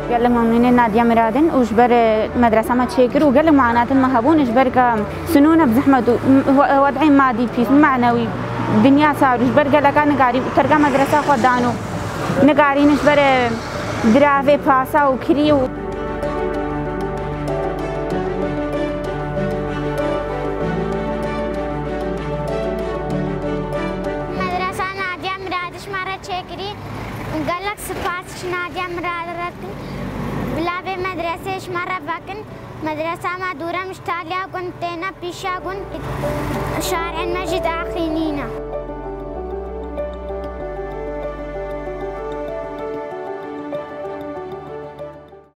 قال لهم من نادية مرادن وجبر مدرسة ما تشكر وقال لهم معاناة ما هبون جبر سنونة بزحمة وضعي مادي في معنوي دنيا صار جبر قال لك نقاري ترجع مدرسة خدانو نقاري نجبر درافي باسا وكريو مدرسة نادية مرادش مرة تشكري قال لك سباسش نادية مرادت بلا في مدرسة مرة بكن مدرسة ما دورة مشتالية كنت تينا بيشا كنت شارع المسجد آخرينينا.